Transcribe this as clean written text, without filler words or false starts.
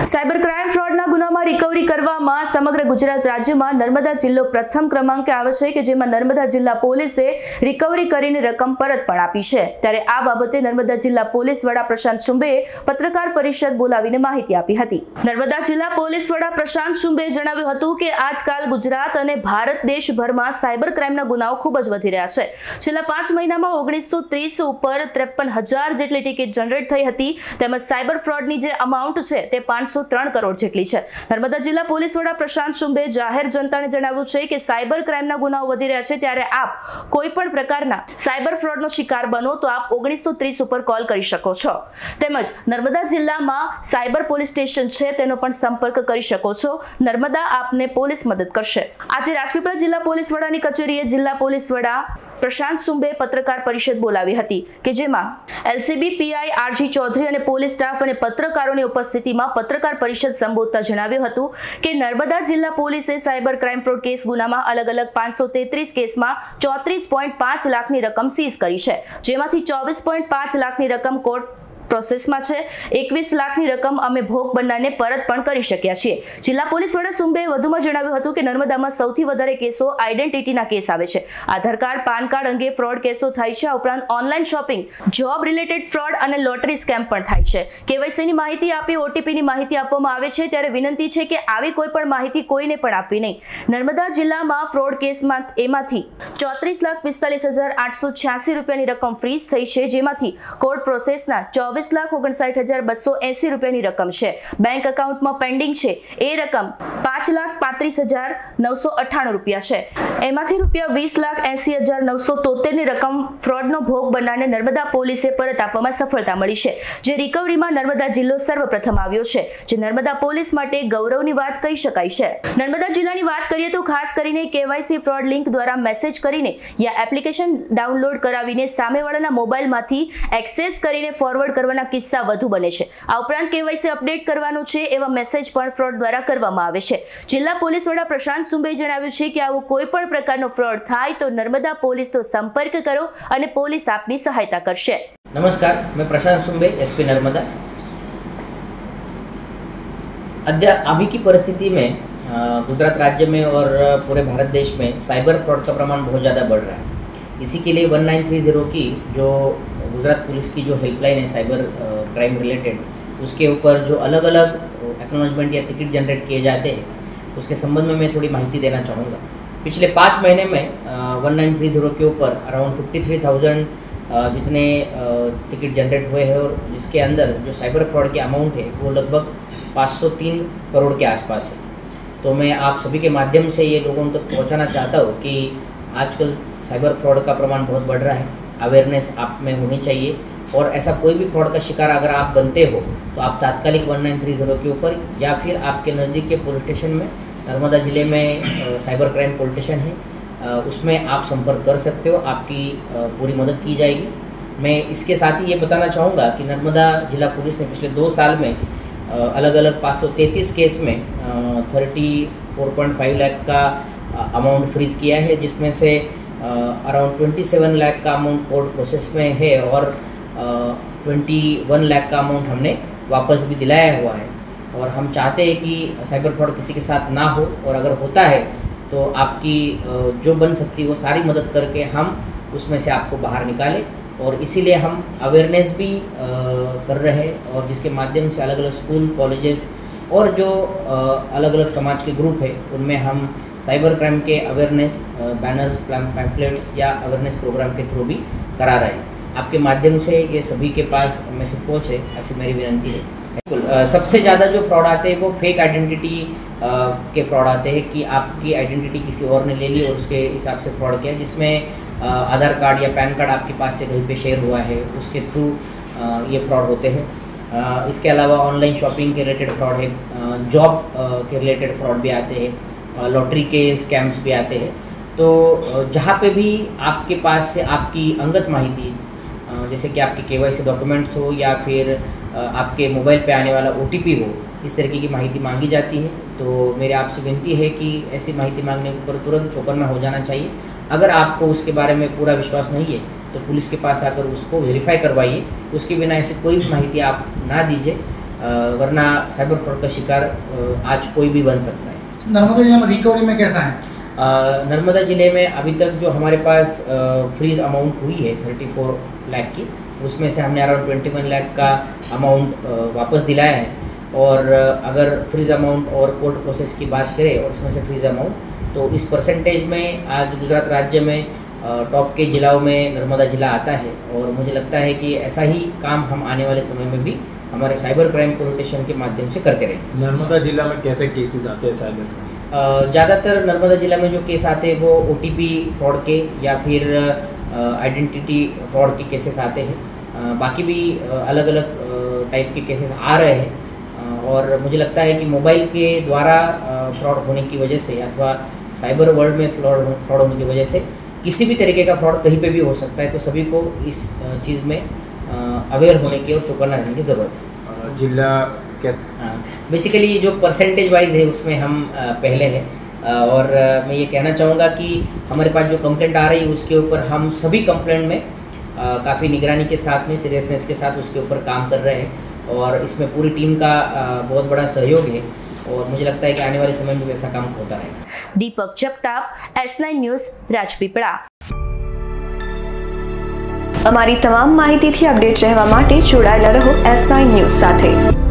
Cyber crime ફ્રોડના ગુનામાં recovery કરવામાં સમગ્ર ગુજરાત રાજ્યમાં નર્મદા જિલ્લો પ્રથમ ક્રમાંકે આવે છે કે જેમાં નર્મદા જિલ્લા પોલીસે રિકવરી કરીને રકમ પરત પણ આપી છે। ત્યારે આ બાબતે નર્મદા જિલ્લા પોલીસ વડા પ્રશાંત શુંબેએ પત્રકાર પરિષદ બોલાવીને માહિતી આપી હતી। નર્મદા જિલ્લા પોલીસ વડા પ્રશાંત શુંબેએ જણાવ્યું હતું કે આજકાલ ગુજરાત અને ભારત દેશભરમાં સાયબર ક્રાઇમના ગુનાઓ ખૂબ જ વધી રહ્યા છે। છેલ્લા 5 મહિનામાં 1930 ઉપર 53,000 જેટલી ટિકિટ જનરેટ થઈ હતી। તેમજ સાયબર ફ્રોડની જે અમાઉન્ટ છે તે 503 કરોડ જેટલી છે। નર્મદા જિલ્લા પોલીસ વડા પ્રશાંત શુંબે જાહેર જનતાને જણાવ્યું છે કે સાયબર ક્રાઇમના ગુનાઓ વધી રહ્યા છે, ત્યારે આપ કોઈ પણ પ્રકારના સાયબર ફ્રોડનો શિકાર બનો તો આપ 1930 ઉપર કોલ કરી શકો છો। તેમજ નર્મદા જિલ્લામાં સાયબર પોલીસ સ્ટેશન છે તેનો પણ સંપર્ક કરી શકો છો। નર્મદા આપને પોલીસ મદદ કરશે। આજે રાજપીપળા જિલ્લા પોલીસ વડાની કચેરીએ જિલ્લા પોલીસ વડા પ્રશાંત શુંબે પત્રકાર પરિષદ બોલાવી હતી કે જેમાં એલસીબી પીઆઈ આરજી ચૌધરી અને પોલીસ સ્ટાફ અને પત્રકારોની ઉપસ્થિતિમાં પત્રકાર પરિષદ સંબોધતા જણાવ્યું હતું કે નર્મદા જિલ્લા પોલીસે સાયબર ક્રાઇમ ફ્રોડ કેસ ગુનામાં અલગ અલગ 533 કેસમાં 34.5 લાખની રકમ સીઝ કરી છે, જેમાંથી 24.5 લાખની રકમ કોર્ટ પ્રોસેસમાં છે। 21 લાખની રકમ અમે ભોગ બનનારને પરત પણ કરી શક્યા છીએ। જિલ્લા પોલીસ વડા શુંબેએ વધુમાં જણાવ્યું હતું કે નર્મદામાં સૌથી વધારે કેસો આઈડેન્ટિટીના કેસ આવે છે। આધાર કાર્ડ, પાન કાર્ડ અંગે ફ્રોડ કેસો થાય છે। આ ઉપરાંત online shopping, job related fraud અને લોટરી સ્કેમ પણ થાય છે। કેવાયસીની માહિતી આપી ઓટીપીની માહિતી આપવામાં આવે છે, ત્યારે વિનંતી છે કે આવી કોઈ પણ માહિતી કોઈને પણ આપવી નહીં। નર્મદા જિલ્લામાં ફ્રોડ કેસમાં એમાંથી 34,45,886 રૂપિયાની રકમ ફ્રીઝ થઈ છે, જેમાંથી કોર્ટ પ્રોસેસના 24,59,280 રૂપિયાની રકમ છે। બેંક એકાઉન્ટમાં પેન્ડિંગ છે એ રકમ 5,35,998 રૂપિયા છે। એમાંથી રૂપિયા 20,80,973ની રકમ ફ્રોડનો ભોગ બનનારને નર્મદા પોલીસે પરત આપવામાં સફળતા મળી છે, જે રિકવરીમાં નર્મદા જિલ્લો સર્વપ્રથમ આવ્યો છે, જે નર્મદા પોલીસ માટે ગૌરવની વાત કહી શકાય છે। નર્મદા જિલ્લાની વાત કરીએ તો ખાસ કરીને કેવાયસી ફ્રોડ લિંક દ્વારા મેસેજ કરીને યા એપ્લિકેશન ડાઉનલોડ કરાવીને સામેવાળાના મોબાઈલમાંથી એક્સેસ કરીને ફોરવર્ડ કરવાના કિસ્સા વધુ બને છે। આ ઉપરાંત કેવાયસી અપડેટ કરવાનું છે એવા મેસેજ પણ ફ્રોડ દ્વારા કરવામાં આવે છે। જિલ્લા પોલીસ વડા પ્રશાંત શુંબેએ જણાવ્યું છે કે આવું કોઈ પણ પ્રકારનો ફ્રોડ થાય તો नर्मदा पुलिस तो संपर्क करो અને પોલીસ આપની સહાયતા કરશે। नमस्कार, मैं प्रशांत शुंबे, एसपी नर्मदा। अभी की परिस्थिति में गुजरात राज्य में और पूरे भारत देश में साइबर फ्रॉड का प्रमाण बहुत ज़्यादा बढ़ रहा है। इसी के लिए 1930 की जो गुजरात पुलिस की जो हेल्पलाइन है साइबर क्राइम रिलेटेड, उसके ऊपर जो अलग अलग एक्नॉलेजमेंट या टिकट जनरेट किए जाते हैं उसके संबंध में मैं थोड़ी माहिती देना चाहूँगा। पिछले 5 महीने में 1930 के ऊपर अराउंड 53,000 जितने टिकट जनरेट हुए हैं और जिसके अंदर जो साइबर फ्रॉड की अमाउंट है वो लगभग 503 करोड़ के आसपास है। तो मैं आप सभी के माध्यम से ये लोगों तक पहुंचाना चाहता हूँ कि आजकल साइबर फ्रॉड का प्रमाण बहुत बढ़ रहा है। अवेयरनेस आप में होनी चाहिए और ऐसा कोई भी फ्रॉड का शिकार अगर आप बनते हो तो आप तात्कालिक 1930 के ऊपर या फिर आपके नज़दीक के पुलिस स्टेशन में, नर्मदा ज़िले में साइबर क्राइम पुलिस स्टेशन है, उसमें आप संपर्क कर सकते हो। आपकी पूरी मदद की जाएगी। मैं इसके साथ ही ये बताना चाहूँगा कि नर्मदा जिला पुलिस ने पिछले 2 साल में अलग अलग 533 केस में 34.5 लाख का अमाउंट फ्रीज़ किया है, जिसमें से अराउंड 27 लाख का अमाउंट कोर्ट प्रोसेस में है और 21 लाख का अमाउंट हमने वापस भी दिलाया हुआ है। और हम चाहते हैं कि साइबर फ्रॉड किसी के साथ ना हो, और अगर होता है तो आपकी जो बन सकती है वो सारी मदद करके हम उसमें से आपको बाहर निकालें। और इसीलिए हम अवेयरनेस भी कर रहे हैं, और जिसके माध्यम से अलग अलग स्कूल, कॉलेजेस और जो अलग अलग समाज के ग्रुप है उनमें हम साइबर क्राइम के अवेयरनेस बैनर्स, पैम्पलेट्स या अवेयरनेस प्रोग्राम के थ्रू भी करा रहे हैं। आपके माध्यम से ये सभी के पास मैसेज पहुँचे, ऐसी मेरी विनती है। बिल्कुल, सबसे ज़्यादा जो फ्रॉड आते हैं वो फेक आइडेंटिटी के फ्रॉड आते हैं कि आपकी आइडेंटिटी किसी और ने ले ली और उसके हिसाब से फ्रॉड किया, जिसमें आधार कार्ड या पैन कार्ड आपके पास से कहीं पे शेयर हुआ है, उसके थ्रू ये फ्रॉड होते हैं। इसके अलावा ऑनलाइन शॉपिंग के रिलेटेड फ्रॉड है, जॉब के रिलेटेड फ्रॉड भी आते हैं, लॉटरी के स्कैम्स भी आते हैं। तो जहाँ पे भी आपके पास से आपकी अंगत माहिती, जैसे कि आपके केवाईसी डॉक्यूमेंट्स हो या फिर आपके मोबाइल पे आने वाला OTP हो, इस तरीके की माहिती मांगी जाती है, तो मेरी आपसे विनती है कि ऐसी माहिती मांगने के ऊपर तुरंत चौकन्ना हो जाना चाहिए। अगर आपको उसके बारे में पूरा विश्वास नहीं है तो पुलिस के पास आकर उसको वेरीफाई करवाइए। उसके बिना ऐसी कोई भी माहिती आप ना दीजिए। वरना साइबर फ्रॉड का शिकार आज कोई भी बन सकता है। नर्मदा जिले में रिकवरी में कैसा है? नर्मदा ज़िले में अभी तक जो हमारे पास फ्रीज अमाउंट हुई है 34 लाख की, उसमें से हमने अराउंड 21 लाख का अमाउंट वापस दिलाया है। और अगर फ्रीज अमाउंट और कोर्ट प्रोसेस की बात करें और उसमें से फ्रीज अमाउंट, तो इस परसेंटेज में आज गुजरात राज्य में टॉप के जिलों में नर्मदा जिला आता है। और मुझे लगता है कि ऐसा ही काम हम आने वाले समय में भी हमारे साइबर क्राइम प्रोटेक्शन के माध्यम से करते रहेंगे। नर्मदा जिला में कैसे केसेस आते हैं साइबर क्राइम? ज़्यादातर नर्मदा जिला में जो केस आते हैं वो OTP फ्रॉड के या फिर आइडेंटिटी फ्रॉड के केसेस आते हैं। बाकी भी अलग अलग टाइप के केसेस आ रहे हैं। और मुझे लगता है कि मोबाइल के द्वारा फ्रॉड होने की वजह से अथवा साइबर वर्ल्ड में फ्रॉड होने की वजह से किसी भी तरीके का फ्रॉड कहीं पे भी हो सकता है। तो सभी को इस चीज़ में अवेयर होने की और चौकन्ना रहने की ज़रूरत है। जिला कैसे? बेसिकली जो परसेंटेज वाइज है उसमें हम पहले हैं। और मैं ये कहना चाहूँगा कि हमारे पास जो कंप्लेंट आ रही है उसके ऊपर हम सभी कंप्लेंट में काफ़ी निगरानी के साथ में, सीरियसनेस के साथ उसके ऊपर काम कर रहे हैं। और इसमें पूरी टीम का बहुत बड़ा सहयोग है और मुझे लगता है कि आने वाले समय में भी ऐसा काम होता रहेगा। Deepak Jagtap, S9 news, Rajpipla. અમારી તમામ માહિતીથી અપડેટ રહેવા માટે જોડાયેલા રહો S9 ન્યૂઝ સાથે।